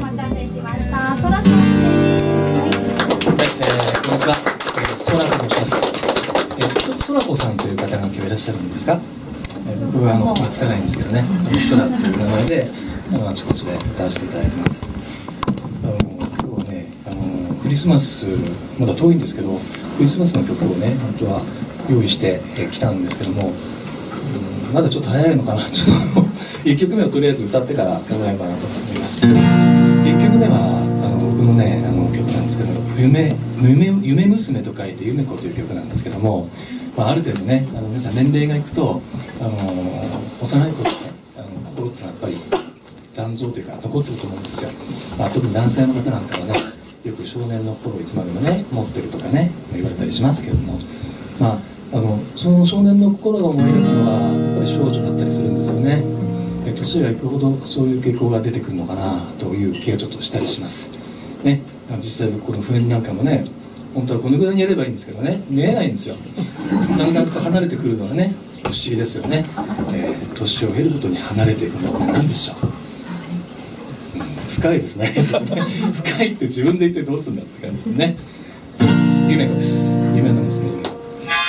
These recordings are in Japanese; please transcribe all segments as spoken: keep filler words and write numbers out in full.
待たせしました。そらさんです。はい、 えー、こんにちは。えー、そらと申します。えー、そらこさんという方が今日いらっしゃるんですか。えー、僕はあのつかないんですけどね。あのそらという名前であのあちこちで歌わせていただいてます。あの今日はね、あのクリスマスまだ遠いんですけど、クリスマスの曲をね本当は用意してきたんですけども、うん、まだちょっと早いのかな。ちょっといっきょくめをとりあえず歌ってから考えようかなと思います。いっきょくめはあの僕のねあの曲なんですけど、夢夢夢娘と書いて夢子という曲なんですけども、まあ、ある程度ねあの皆さん年齢がいくとあの幼い頃ねあの心ってのはやっぱり残像というか残ってると思うんですよ。まあ、特に男性の方なんかはねよく少年の頃いつまでもね持ってるとかね言われたりしますけども、まああのその少年の心が思い描くのはやっぱり少女だったりするんですよね。年がいくほどそういう傾向が出てくるのかなという気がちょっとしたりしますね。実際僕この譜面なんかもね本当はこのぐらいにやればいいんですけどね見えないんですよ。だんだんと離れてくるのがね不思議ですよね。えー、年を経るごとに離れていくのは何でしょう、うん、深いですね深いって自分で言ってどうするんだって感じですね。夢子です。夢の娘夢子。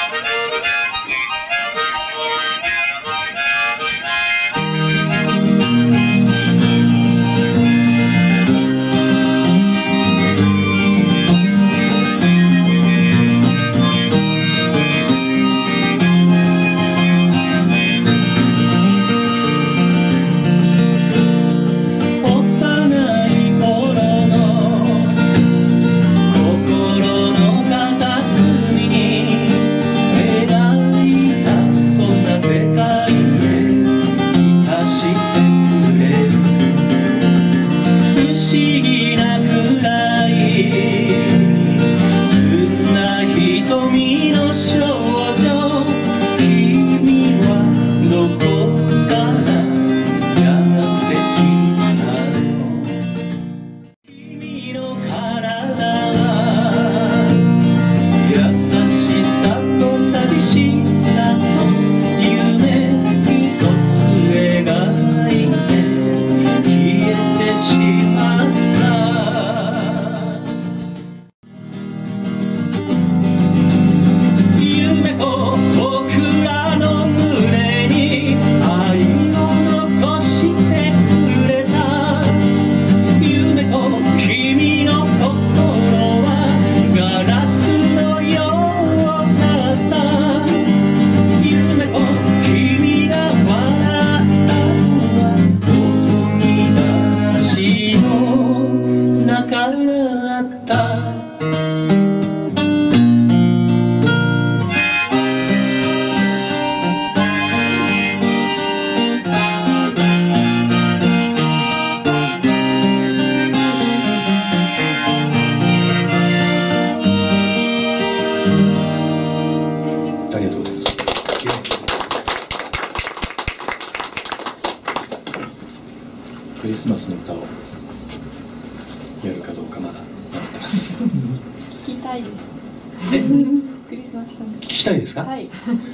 クリスマスの歌をやるかどうかまだ待ってます。 聞きたいです。クリスマスソング聞きたいですか。 はい。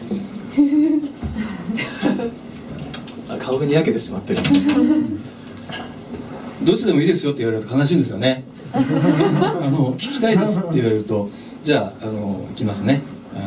顔がにやけてしまってる。どっちでもいいですよって言われると悲しいんですよね。あの聞きたいですって言われるとじゃああの行きますね。あ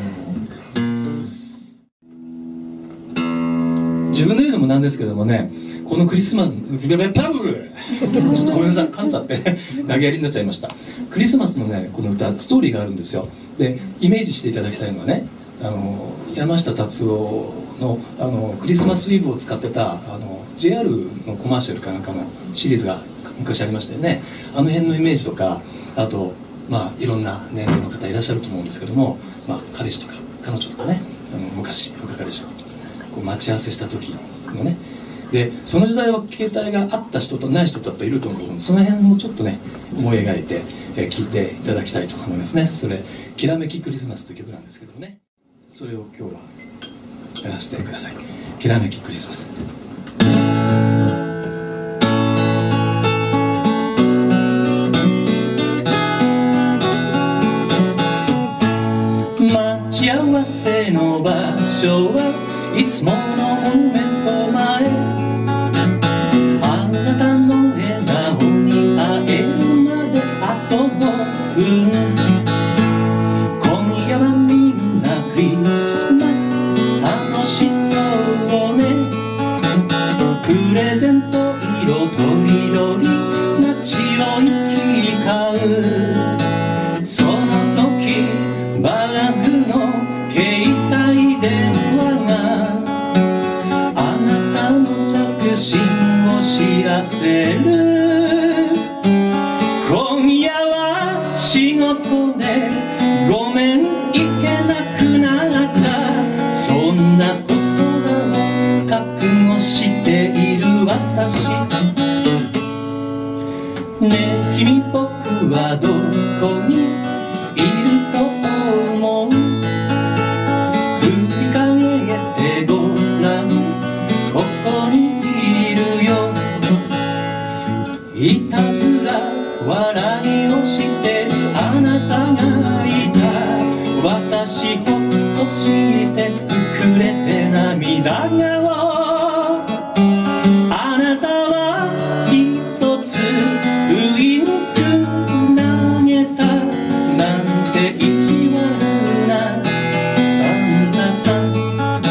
の自分で言うのもなんですけどもね。このクリスマス、ちょっとごめんなさい、噛んじゃって投げやりになっちゃいました。クリスマスのね、この歌、ストーリーがあるんですよ。で、イメージしていただきたいのはね、あの山下達郎のあのクリスマスイブを使ってたあの ジェイアール のコマーシャルかなんかのシリーズが昔ありましたよね。あの辺のイメージとか、あと、まあ、いろんな年齢の方いらっしゃると思うんですけども、まあ、彼氏とか彼女とかね、あの昔若彼氏がこう待ち合わせした時のね。でその時代は携帯があった人とない人といると思うので、その辺をちょっとね思い描いて聴、えー、いていただきたいと思いますね。それ「きらめきクリスマス」という曲なんですけどね、それを今日はやらせてください。きらめきクリスマス。待ち合わせの場所はいつものモニュメント前、あなたの笑顔に会緑街を行き交う。その時バッグの携帯電話があなたの着信を知らせる。今夜は仕事でごめん行けなくなった。そんな言葉を覚悟している私。ねえ君、僕はどこにいると思う？振り返ってごらん、ここにいるよ。いたずら笑いをしてるあなたがいた。私ほっとしてくれて涙があなたは一つウインク投げたなんて意地悪なサンタさん。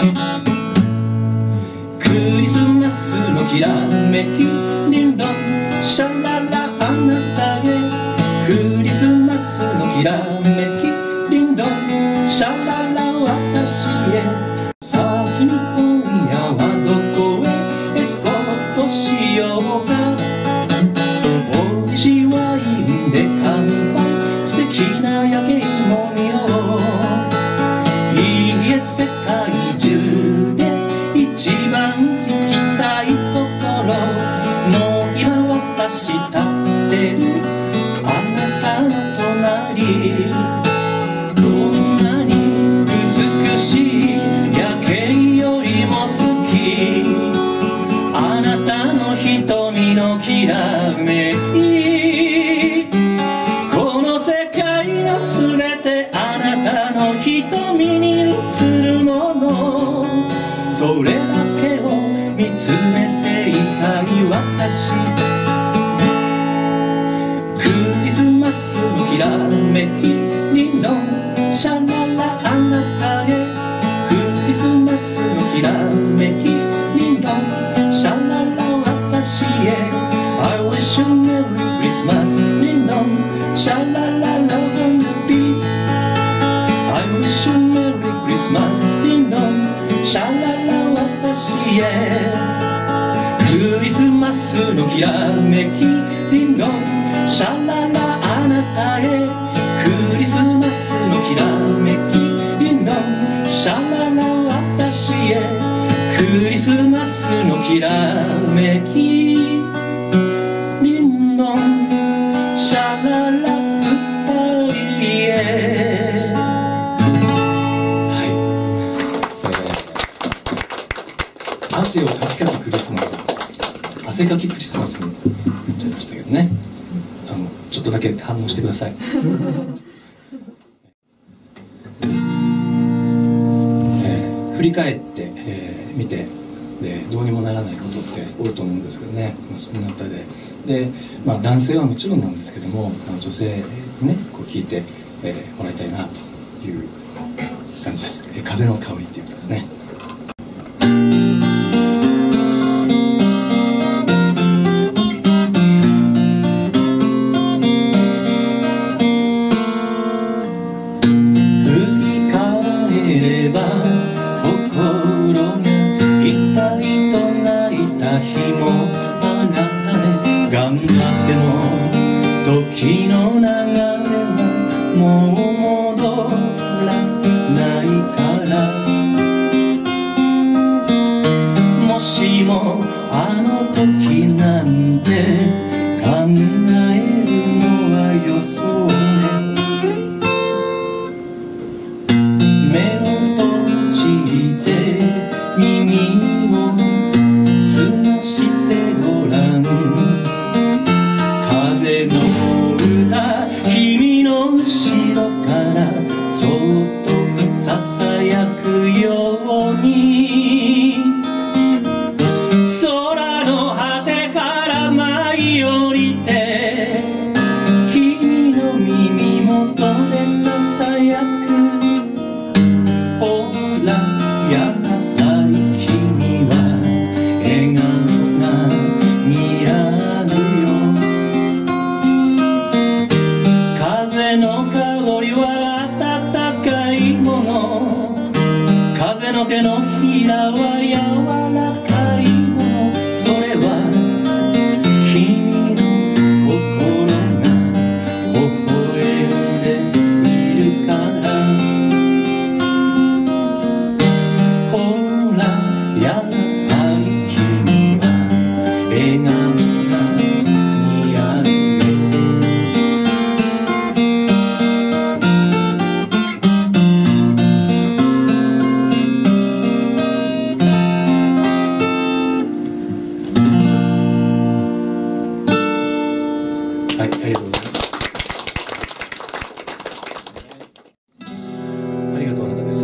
クリスマスのきらめきリンドンシャララあなたへ。クリスマスのきらめきリンドンシャララ私へ。さあ君、今夜はどこへエスコートしようか。おいしいワインで乾杯、素敵な夜景も見よう。いいえ、世界中で一番行きたいところ。もう今私立ってるあなたの隣。どんなに美しい夜景よりも好き。あなたの瞳のきらめき。この世界のすべてあなたの瞳に映るもの。それだけを見つめていたい私。クリスマスのきらめきリンドンシャララあなたへ。クリスマスのきらめきリンドンシャララ私へ。 I wish you Merry Christmas リンドンシャララ Love and Peace。 I wish you Merry Christmas リンドンシャララ私へ。クリスマスのきらめきリンドンシャララあなたへ。クリスマスのきらめきリンドンシャララ私へ。クリスマスのきらめきリンドンシャララ二人へ。はい、えー、汗をかきかきクリスマス、汗かきクリスマスになっちゃいましたけどね。あのちょっとだけ反応してください。振り返ってみ、えー、てでどうにもならないことって多いと思うんですけどね、まあ、そんな中でで、まあ、男性はもちろんなんですけども、女性にねこう聞いて、えー、もらいたいなという感じです。えー、風の香りっていう歌ですね。時の流れはもう戻らないから、もしもあの時なんて考えるのはよそうね。目を閉じて耳を澄ましてごらん。風の君の後ろからそっとささやくように、空のはい、ありがとうございます。ありがとう、あなたです。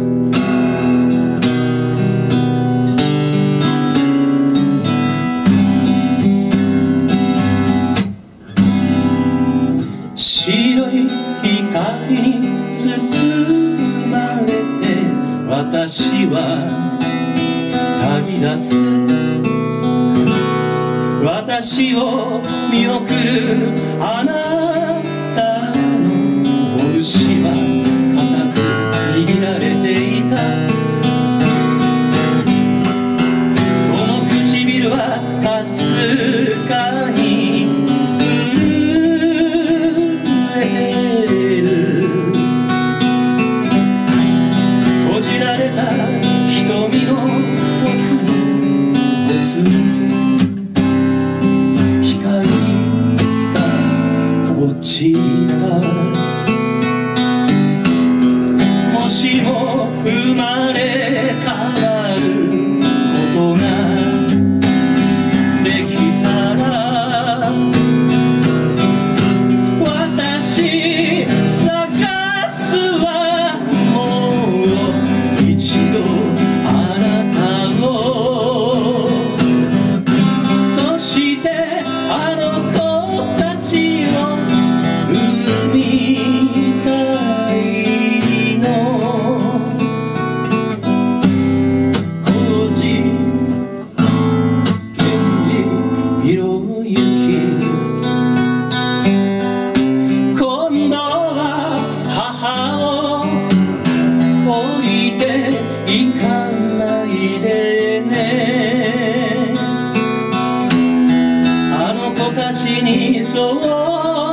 白い光に包まれて私は旅立つ。私を見送るあなたの拳は固く握られていた。その唇はかすかに震える。閉じられた瞳の奥にぼつん落ちた。もしも生まれ変わることができたら、私探すわもう一度あなたを。そしてあの子たちをみたいの。工事検事ひろゆき、今度は母を置いていかないでね。あの子たちにそう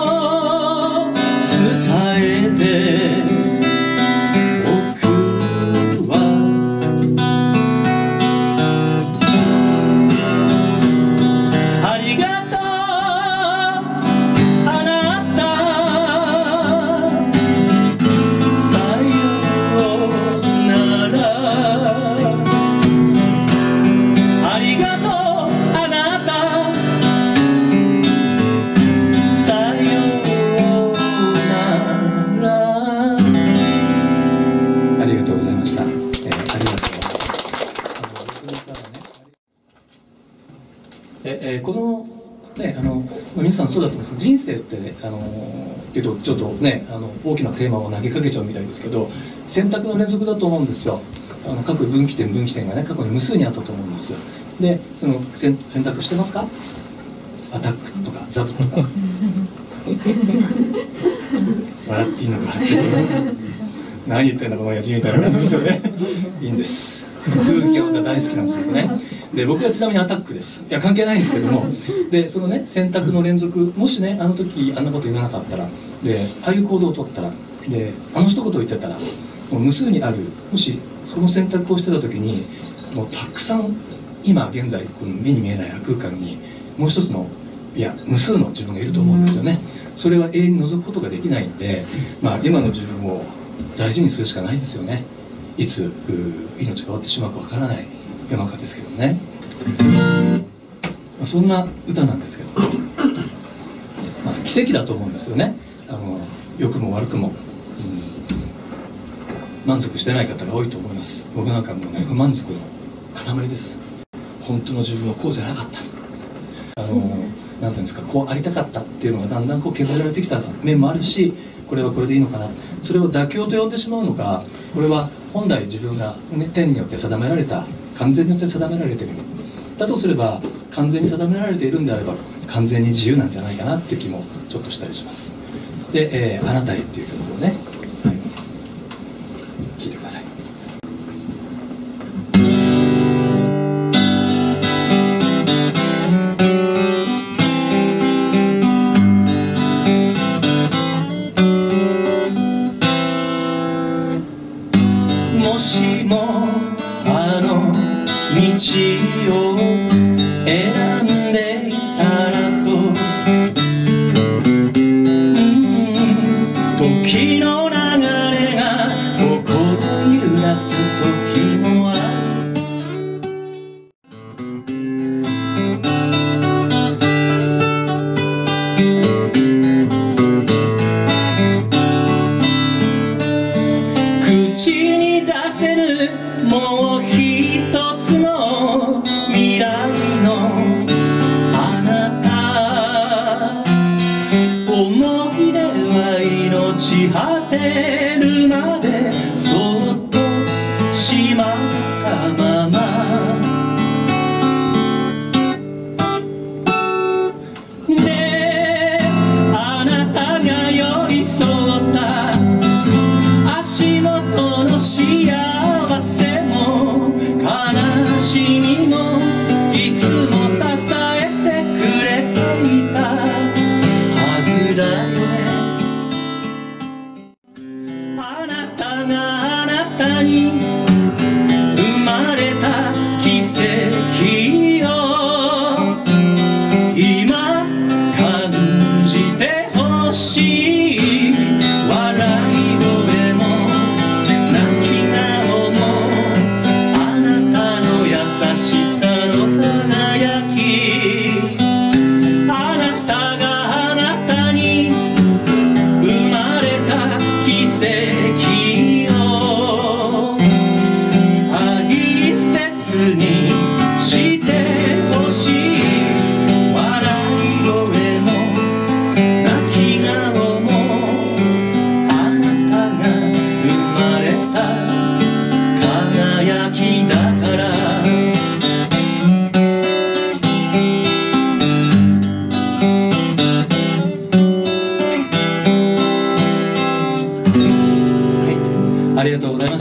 ええー、このね、あの皆さんそうだと思うんです。人生ってね、あのっていうとちょっとね、あの大きなテーマを投げかけちゃうみたいですけど、選択の連続だと思うんですよ。あの各分岐点分岐点がね、過去に無数にあったと思うんです。で、その選選択してますか？アタックとかザブとか笑っていいのか笑っちゃう何言ってんだこの親父みたいな感じですよね。いいんです。その空気が大好きなんですよね。で僕はちなみにアタックです。いや関係ないんですけども、でそのね選択の連続、もしねあの時あんなこと言わなかったら、でああいう行動を取ったら、であの一言言ってたら、もう無数にある、もしその選択をしてた時にもうたくさん今現在この目に見えない空間にもう一つのいや無数の自分がいると思うんですよね。それは永遠に除くことができないんで、まあ、今の自分を大事にするしかないですよね。いつ命が終わってしまうかわからない世の中ですけどね。まあ、そんな歌なんですけど、まあ、奇跡だと思うんですよね。あの良くも悪くも、うん、満足してない方が多いと思います。僕なんかもうね不満足の塊です。本当の自分はこうじゃなかった、あのなんていうんですか、こうありたかったっていうのがだんだんこう削られてきた面もあるし、これはこれでいいのかな、それを妥協と呼んでしまうのか、これは本来自分が、ね、天によって定められた、完全によって定められているだとすれば、完全に定められているんであれば完全に自由なんじゃないかなっていう気もちょっとしたりします。で、えー、あなたへっていう曲をね最後に聴いてください。もしもあの道を選んでいたらと、うん、時のき果てるまでそっとしまったままであなたが寄り添った足元の幸せも悲しみもいつも支えてくれていたはずだよね。あなたがあなたに生まれた奇跡を今感じてほしい。笑い声も泣き顔もあなたの優しさの輝きあなたがあなたに生まれた奇跡を大切にしてほしい。笑い声も泣き顔もあなたが生まれた輝きだから。はい、ありがとうございました。